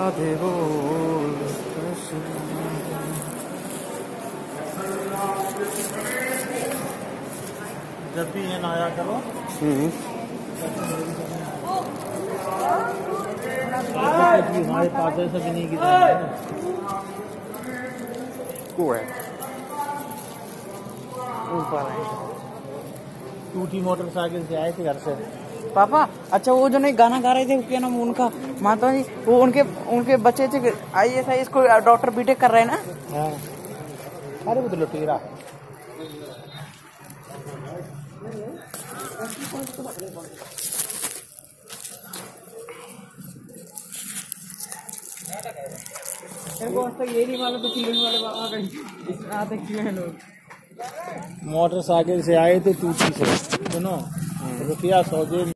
राधे बोल। जब भी ये आया करो हमारे पास ऐसा भी नहीं किया टूटी मोटरसाइकिल से आए थे घर से पापा। अच्छा वो जो नहीं गाना गा रहे थे क्या नाम उनका, माता जी, वो उनके बच्चे थे IAS को डॉक्टर बीटेक कर रहे हैं ना। हाँ। अरे वो तो लुटेरा ये नहीं मालूम लोग मोटरसाइकिल से आए थे टूटी से, सुनो रुपया 100